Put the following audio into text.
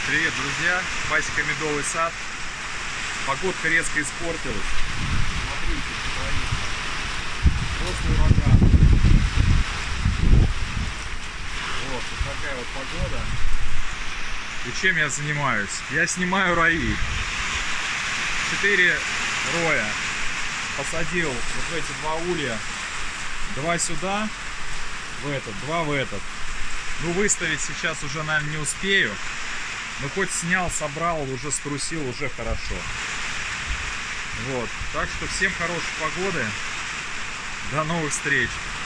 Привет, друзья! Пасека Медовый сад. Погодка резко испортилась. Смотрите, просто ураган. Вот такая вот погода. И чем я занимаюсь? Я снимаю раи. 4 роя посадил вот в эти 2 улья. 2 сюда, в этот, 2 в этот. Ну, выставить сейчас уже, наверное, не успею. Но хоть снял, собрал, уже струсил, уже хорошо. Вот. Так что всем хорошей погоды. До новых встреч.